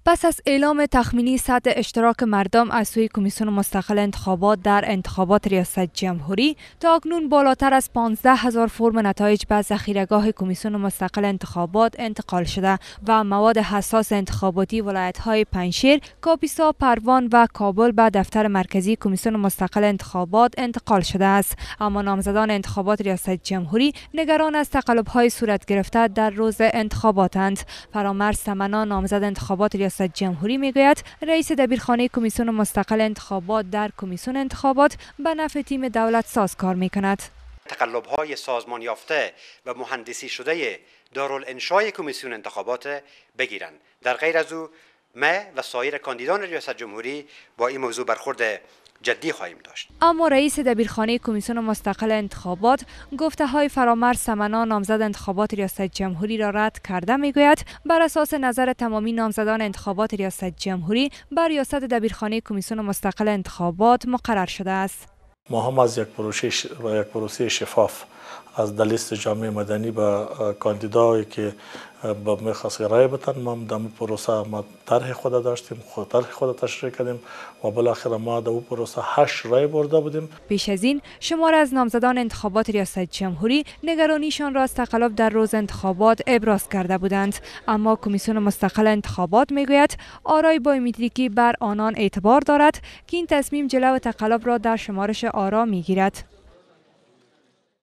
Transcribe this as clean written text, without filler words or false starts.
پس از اعلام تخمینی سطح اشتراک مردم از سوی کمیسیون مستقل انتخابات در انتخابات ریاست جمهوری، تا اکنون بالاتر از 15,000 فرم نتایج به ذخیره‌گاه کمیسیون مستقل انتخابات انتقال شده و مواد حساس انتخاباتی ولایت‌های پنجشیر، کاپیسا، پروان و کابل به دفتر مرکزی کمیسیون مستقل انتخابات انتقال شده است. اما نامزدان انتخابات ریاست جمهوری نگران از تقلب‌های صورت گرفته در روز انتخاباتند. فرامرز تمنا، نامزد انتخابات ریاست جمهوری، میگوید رئیس دبیرخانه کمیسیون مستقل انتخابات در کمیسیون انتخابات به نفع تیم دولت سازکار میکند. تقلب‌های سازمان یافته و مهندسی شده دارالانشای کمیسیون انتخابات بگیرند. در غیر از او ما و سایر کاندیدان ریاست جمهوری با این موضوع برخورد جدی خواهیم داشت. اما رئیس دبیرخانه کمیسیون مستقل انتخابات گفته‌های فرامرز تمنا، نامزد انتخابات ریاست جمهوری را رد کرده، میگوید بر اساس نظر تمامی نامزدان انتخابات ریاست جمهوری بر ریاست دبیرخانه کمیسیون مستقل انتخابات مقرر شده است. ما هم از یک پروسه شفاف از لیست جامعه مدنی به کاندیدایی که میخواست رای بدن، ما در پروسه ما طرح خود داشتیم، طرح خود تشریح کردیم و بالاخره ما در پروسه 8 رای برده بودیم. پیش از این شمار از نامزدان انتخابات ریاست جمهوری نگرانیشان را از تقلب در روز انتخابات ابراز کرده بودند، اما کمیسیون مستقل انتخابات میگوید آرای بایومتریکی بر آنان اعتبار دارد که این تصمیم جلو تقلب را در شمارش آرا میگیرد.